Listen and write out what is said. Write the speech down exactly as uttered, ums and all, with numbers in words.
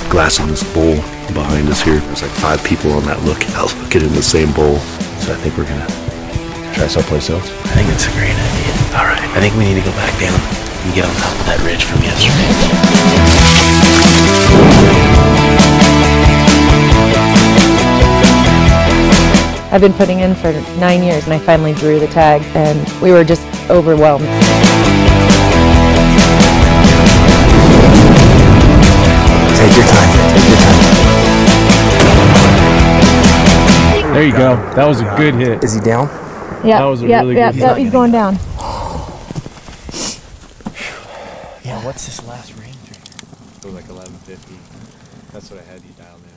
glassing this bowl behind us here. There's like five people on that lookout looking in the same bowl. So I think we're gonna try someplace else. I think it's a great idea. All right, I think we need to go back down and get on top of that ridge from yesterday. I've been putting in for nine years and I finally drew the tag and we were just overwhelmed. Take your time, take your time. There you go. That was a good hit. Is he down? Yeah, that was a yeah, really yeah, good yeah, hit. he's going down. Yeah, what's this last range? It was like eleven fifty. That's what I had you dialed in.